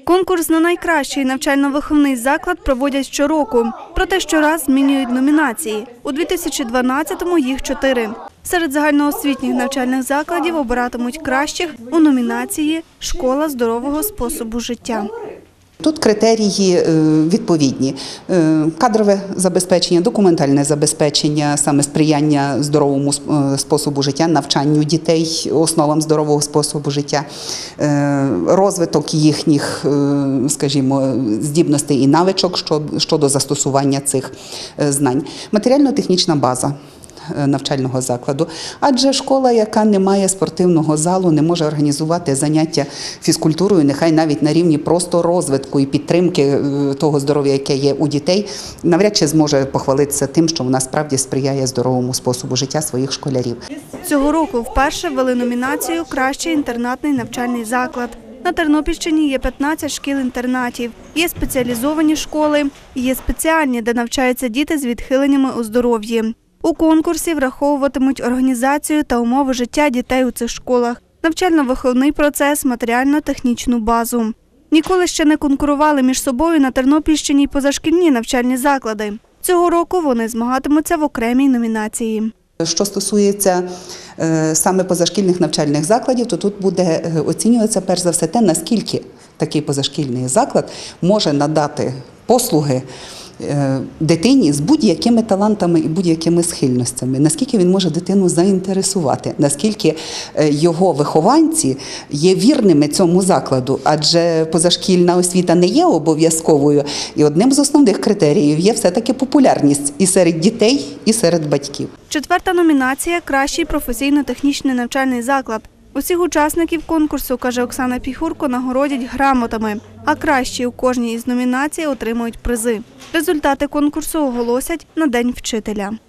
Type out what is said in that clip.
Конкурс на найкращий навчально-виховний заклад проводять щороку. Проте щораз змінюють номінації. У 2012-му їх 4. Серед загальноосвітніх навчальних закладів обиратимуть кращих у номінації «Школа здорового способу життя». Тут критерії відповідні – кадрове забезпечення, документальне забезпечення, саме сприяння здоровому способу життя, навчанню дітей основам здорового способу життя, розвиток їхніх, скажімо, здібностей і навичок щодо застосування цих знань, матеріально-технічна база навчального закладу. Адже школа, яка не має спортивного залу, не може організувати заняття фізкультурою, нехай навіть на рівні просто розвитку і підтримки того здоров'я, яке є у дітей, навряд чи зможе похвалитися тим, що вона справді сприяє здоровому способу життя своїх школярів. Цього року вперше ввели номінацію «Кращий інтернатний навчальний заклад». На Тернопільщині є 15 шкіл-інтернатів, є спеціалізовані школи, є спеціальні, де навчаються діти з відхиленнями у здоров'ї. У конкурсі враховуватимуть організацію та умови життя дітей у цих школах, навчально-виховний процес, матеріально-технічну базу. Ніколи ще не конкурували між собою на Тернопільщині й позашкільні навчальні заклади. Цього року вони змагатимуться в окремій номінації. Що стосується саме позашкільних навчальних закладів, то тут буде оцінюватися перш за все те, наскільки такий позашкільний заклад може надати послуги дитині з будь-якими талантами і будь-якими схильностями, наскільки він може дитину заінтересувати, наскільки його вихованці є вірними цьому закладу, адже позашкільна освіта не є обов'язковою, і одним з основних критеріїв є все-таки популярність і серед дітей, і серед батьків. Четверта номінація – «Кращий професійно-технічний навчальний заклад». Усіх учасників конкурсу, каже Оксана Піхурко, нагородять грамотами, а кращі у кожній із номінацій отримують призи. Результати конкурсу оголосять на День вчителя.